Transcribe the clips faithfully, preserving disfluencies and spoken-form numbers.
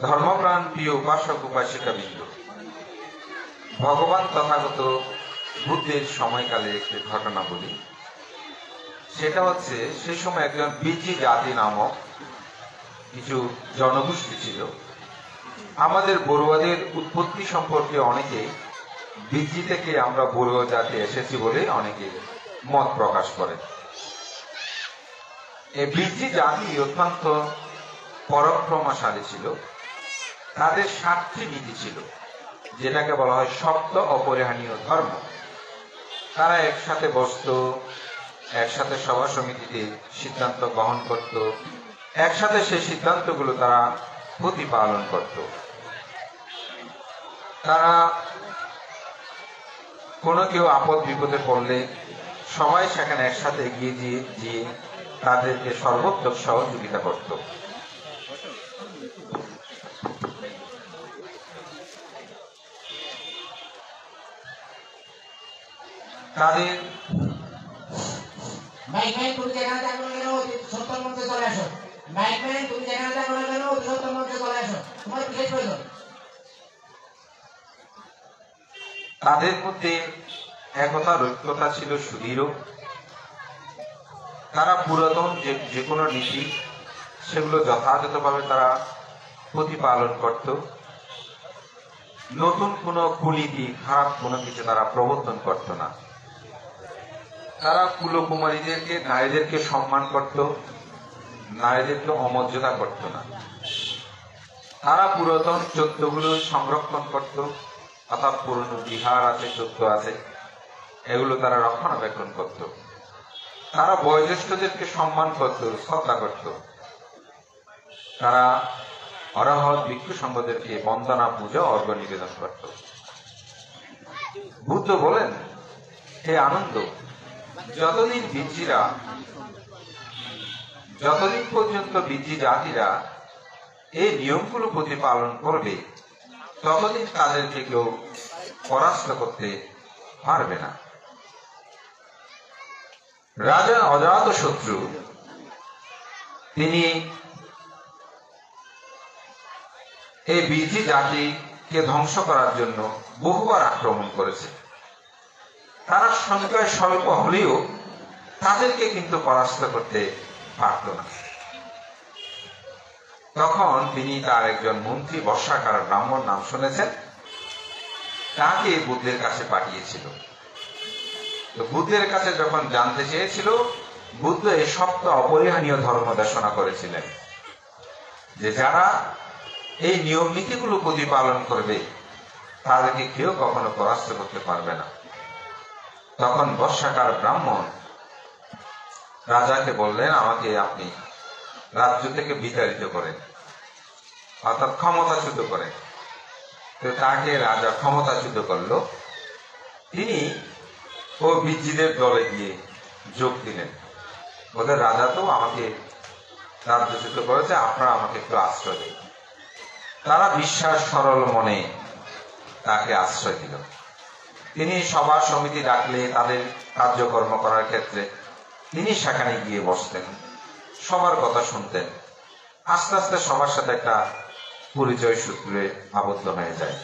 ধর্মপ্রাণ প্রিয় উপাসক উপাসিকা বৃন্দ, ভগবান তথাগত বুদ্ধের সময়কালে একটি ঘটনা বলি। সেটা হচ্ছে সে সময় একজন বিজি জাতি নামক কিছু জনগোষ্ঠী ছিল। আমাদের বড়ুয়াদের উৎপত্তি সম্পর্কে অনেকে বিজি থেকে আমরা বড়ুয়া জাতি এসেছি বলে অনেকে মত প্রকাশ করে। এই বিজি জাতি অত্যন্ত পরাক্রমশালী ছিল। তাদের সাতটি নীতি ছিল, যেটাকে বলা হয় সপ্ত অপরিহানীয় ধর্ম। তারা একসাথে বসত, একসাথে সভা সমিতিতে সিদ্ধান্ত গ্রহণ করত, একসাথে সেই সিদ্ধান্তগুলো তারা প্রতিপালন করত। তারা কোনো কেউ আপদ বিপদে পড়লে সবাই সেখানে একসাথে এগিয়ে দিয়ে গিয়ে তাদেরকে সর্বোত্তম সহযোগিতা করত। তাদের তাদের মধ্যে একতা ঐক্যতা ছিল সুদৃঢ়। তারা পুরাতন যে কোনো নীতি সেগুলো যথাযথভাবে তারা প্রতিপালন করত। নতুন কোনো কুনীতি, খারাপ কোনো কিছু তারা প্রবর্তন করত না। তারা কুলকুমারীদেরকে, নারীদেরকে সম্মান করত, নারীদেরকে অমর্যাদা করত না। তারা পুরাতন চোদ্দগুলো সংরক্ষণ করত, অর্থাৎ পুরনো বিহার আছে, চোদ্দ আছে, এগুলো তারা রক্ষণাবেক্ষণ করত। তারা বয়োজ্যেষ্ঠদেরকে সম্মান করত, শ্রদ্ধা করত। তারা অরহৎ ভিক্ষু সংঘদেরকে বন্দনা, পূজা, অর্ঘ্য নিবেদন করত। বুদ্ধ বলেন, হে আনন্দ, যতদিন বিজ্জিরা যতদিন পর্যন্ত বিজ্জি জাতিরা এই নিয়মগুলো প্রতিপালন করবে, ততদিন তাদেরকে কেউ পরাস্ত করতে পারবে না। রাজা অজাতশত্রু তিনি এই বিজি জাতিকে ধ্বংস করার জন্য বহুবার আক্রমণ করেছে। তারা সংখ্যায় স্বল্প হলেও তাদেরকে কিন্তু পরাস্ত করতে পারত না। তখন তিনি তার একজন মন্ত্রী বর্ষাকার ব্রাহ্মণ নাম শুনেছেন, তাকে বুদ্ধের কাছে পাঠিয়েছিল। তো বুদ্ধের কাছে যখন জানতে চেয়েছিল, বুদ্ধ এই সপ্ত অপরিহানীয় ধর্ম দেশনা করেছিলেন যে যারা এই নিয়ম নীতিগুলো প্রতিপালন করবে তাদেরকে কেউ কখনো পরাস্ত করতে পারবে না। তখন বর্ষাকার ব্রাহ্মণ রাজাকে বললেন, আমাকে আপনি রাজ্য থেকে বিতাড়িত করেন, অর্থাৎ ক্ষমতাচ্যুত করেন। তো তাকে রাজা ক্ষমতাচ্যুত করলো। তিনি ও বিজ্জিদের দলে গিয়ে যোগ দিলেন। ওদের রাজা তো আমাকে রাজ্যচ্যুত করেছে, আপনারা আমাকে একটু আশ্রয় দিন। তারা বিশ্বাস সরল মনে তাকে আশ্রয় দিল। তিনি সভা সমিতি ডাকলে তাদের কার্যকর্ম করার ক্ষেত্রে তিনি সেখানে গিয়ে বসতেন, সবার কথা শুনতেন। আস্তে আস্তে সবার সাথে একটা পরিচয় সূত্রে আবদ্ধ হয়ে যায়।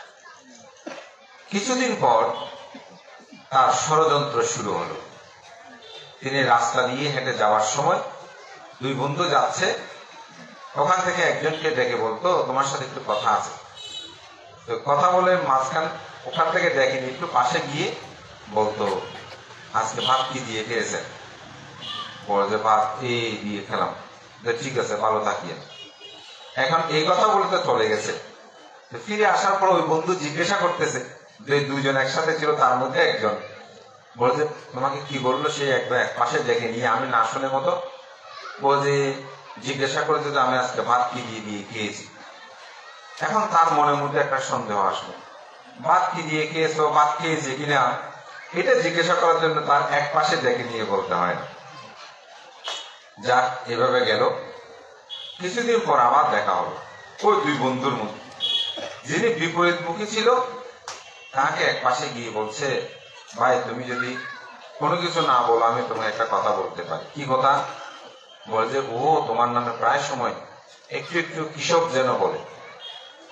কিছুদিন পর তার ষড়যন্ত্র শুরু হলো। তিনি রাস্তা দিয়ে হেঁটে যাওয়ার সময় দুই বন্ধু যাচ্ছে, ওখান থেকে একজনকে ডেকে বলতো, তোমার সাথে একটু কথা আছে। তো কথা বলে মাঝখান ওখান থেকে ডেকেনি, একটু পাশে গিয়ে বলতো, আজকে ভাত কি দিয়ে খেয়েছেন? বলে যে ভাত এই দিয়ে খেলাম। ঠিক আছে, ভালো থাকিয়ে। এখন এই কথা বলতে চলে গেছে। ফিরে আসার পর ওই বন্ধু জিজ্ঞাসা করতেছে, যে দুইজন একসাথে ছিল তার মধ্যে একজন বলছে, তোমাকে কি বললো? সে একবার এক পাশে ডেকে নিয়ে আমি না শুনে মতো বলছে, জিজ্ঞাসা করেছে যে আমি আজকে ভাত কি দিয়ে দিয়ে খেয়েছি। এখন তার মনের মধ্যে একটা সন্দেহ আসলো, ভাত কি দিয়ে খেয়েছো, ভাত খেয়েছে কিনা এটা জিজ্ঞাসা করার জন্য তার এক পাশে ডেকে নিয়ে বলতে হয় না। যাক, এভাবে গেল। কিছুদিন পর আবার দেখা হলো ওই দুই বন্ধুর মধ্যে। যিনি বিপরীত মুখী ছিল তাকে এক পাশে গিয়ে বলছে, ভাই তুমি যদি কোনো কিছু না বলো আমি তোমাকে একটা কথা বলতে পারি। কি কথা? বলে যে ও তোমার নামে প্রায় সময় একটু একটু কৃষক যেন বলে।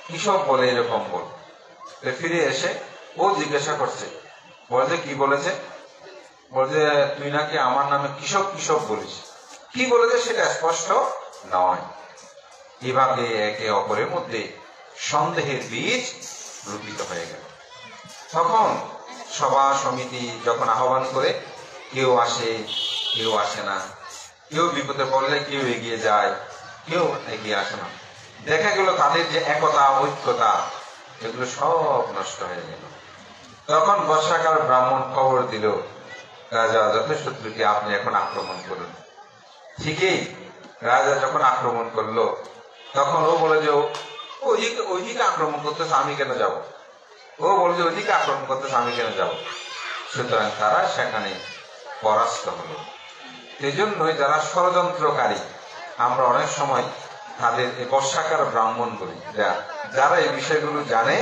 কিসব বলে এরকম বল। ফিরে এসে ও জিজ্ঞাসা করছে, বলছে কি বলেছে? বলছে তুই নাকি আমার নামে কিসব কিসব বলিস। কি বলেছে সেটা স্পষ্ট নয়। এভাবে একে অপরের মধ্যে সন্দেহের বীজ রোপিত হয়ে গেল। তখন সভা সমিতি যখন আহ্বান করে, কেউ আসে কেউ আসে না, কেউ বিপদে পড়লে কেউ এগিয়ে যায়, কেউ এগিয়ে আসে না। দেখা গেল তাদের যে একতা ঐক্যতা এগুলো সব নষ্ট হয়ে গেল। তখন বর্ষাকার ব্রাহ্মণ খবর দিল, রাজা যথেষ্টকে আপনি এখন আক্রমণ করুন। ঠিকই রাজা যখন আক্রমণ করলো, তখন ও বলে যে ওইদিকে ওইদিকে আক্রমণ করতেছে, আমি কেন যাব? ও বলে যে ওইদিকে আক্রমণ করতেছে, আমি কেন যাব? সুতরাং তারা সেখানে পরাস্ত হলো। এই জন্যই যারা ষড়যন্ত্রকারী, আমরা অনেক সময় তাদের বর্ষাকার ব্রাহ্মণ বলি, যারা এই বিষয়গুলো জানে।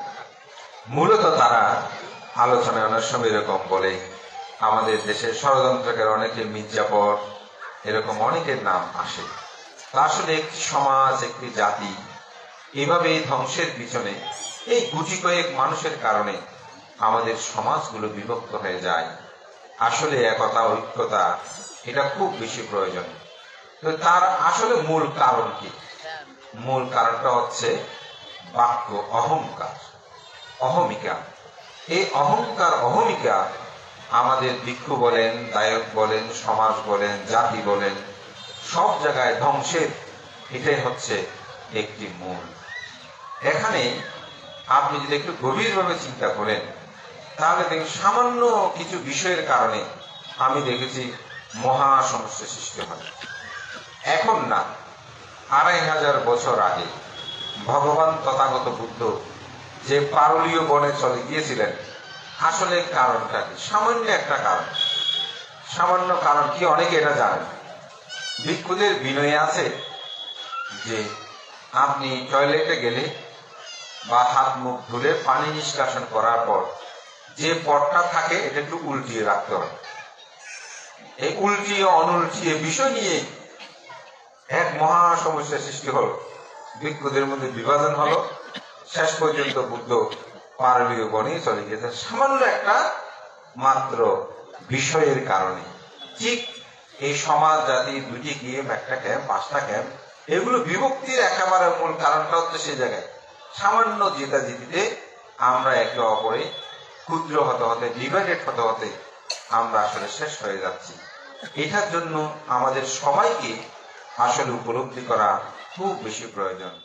মূলত তারা আলোচনায় অনেক সময় এরকম বলে, আমাদের দেশে ষড়যন্ত্রকারী অনেকে মির্জাফর এরকম অনেকের নাম আসে। আসলে একটি সমাজ, একটি জাতি এভাবে ধ্বংসের পিছনে এই গুটি কয়েক মানুষের কারণে আমাদের সমাজগুলো বিভক্ত হয়ে যায়। আসলে একতা ঐক্যতা এটা খুব বেশি প্রয়োজন। তো তার আসলে মূল কারণ কি? মূল কারণটা হচ্ছে বাক্য অহংকার, অহমিকা। এই অহংকার অহমিকা আমাদের ভিক্ষু বলেন, দায়ক বলেন, সমাজ বলেন, জাতি বলেন, সব জায়গায় ধ্বংসের এটাই হচ্ছে একটি মূল। এখানে আপনি যদি একটু গভীরভাবে চিন্তা করেন, তাহলে দেখুন সামান্য কিছু বিষয়ের কারণে আমি দেখেছি মহা সমস্যা সৃষ্টি হয়। এখন না, আড়াই হাজার বছর আগে ভগবান তথাগত বুদ্ধ যে পারলীয় বনে চলে গিয়েছিলেন, আসলে কারণটা কি? সামান্য একটা কারণ। সামান্য কারণ কি অনেকে এটা জানেন। ভিক্ষুদের বিনয়ে আছে যে আপনি টয়লেটে গেলে বা হাত মুখ ধুলে পানি নিষ্কাশন করার পর যে পটটা থাকে এটা একটু উল্টিয়ে রাখতে হবে। এই উল্টিয়ে অনুল্টিয়ে বিষয় নিয়ে এক মহা সমস্যার সৃষ্টি হলো, ভিক্ষুদের মধ্যে বিভাজন হলো। শেষ পর্যন্ত বুদ্ধ পারলীয় বনে চলে গেছে সামান্য একটা মাত্র বিষয়ের কারণে। ঠিক এই সমাজ জাতি দুটি ক্যাম্প, একটা ক্যাম্প, পাঁচটা ক্যাম্প, এগুলো বিভক্তির একেবারে মূল কারণটা হচ্ছে সেই জায়গায় সামান্য জেতাজিতিতে আমরা একে অপরে ক্ষুদ্র হতে হতে, ডিভাইডেড হতে হতে আমরা আসলে শেষ হয়ে যাচ্ছি। এটার জন্য আমাদের সবাইকে আসলে উপলব্ধি করা খুব বেশি প্রয়োজন।